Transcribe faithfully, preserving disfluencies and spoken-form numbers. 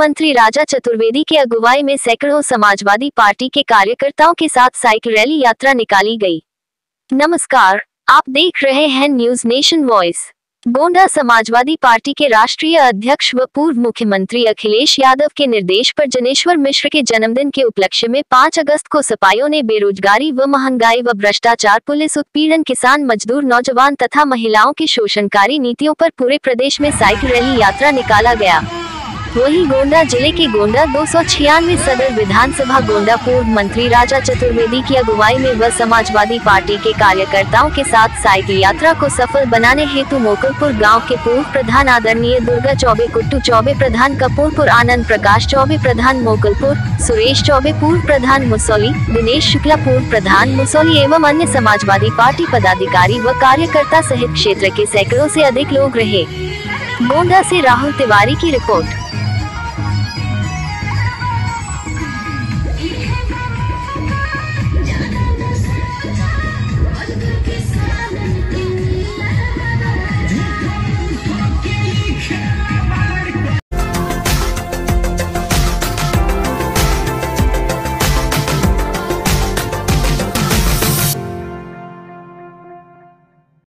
मुख्यमंत्री राजा चतुर्वेदी के अगुवाई में सैकड़ों समाजवादी पार्टी के कार्यकर्ताओं के साथ साइकिल रैली यात्रा निकाली गई। नमस्कार, आप देख रहे हैं News Nation voice. Gonda Samajwadi party के राष्ट्रीय अध्यक्ष व पूर्व मुख्यमंत्री अखिलेश यादव के निर्देश पर जनेश्वर मिश्र के जन्मदिन के उपलक्ष्य में पाँच अगस्त को सपाइयों ने बेरोजगारी व महंगाई व भ्रष्टाचार, पुलिस उत्पीड़न, किसान, मजदूर, नौजवान तथा महिलाओं की शोषणकारी नीतियों पर पूरे प्रदेश में साइकिल रैली यात्रा निकाला गया। वहीं गोंडा जिले के गोंडा दो सौ छियानवे सदर विधानसभा गोंडा पूर्व मंत्री राजा चतुर्वेदी की अगुवाई में व समाजवादी पार्टी के कार्यकर्ताओं के साथ साइकिल यात्रा को सफल बनाने हेतु मोकलपुर गांव के पूर्व प्रधान आदरणीय दुर्गा चौबे, कुट्टू चौबे प्रधान कपूरपुर, आनंद प्रकाश चौबे प्रधान मोकलपुर, सुरेश चौबे पूर्व प्रधान मुसौली, दिनेश शुक्ला पूर्व प्रधान मुसौली एवं अन्य समाजवादी पार्टी पदाधिकारी व कार्यकर्ता सहित क्षेत्र के सैकड़ों से अधिक लोग रहे। गोंडा से राहुल तिवारी की रिपोर्ट।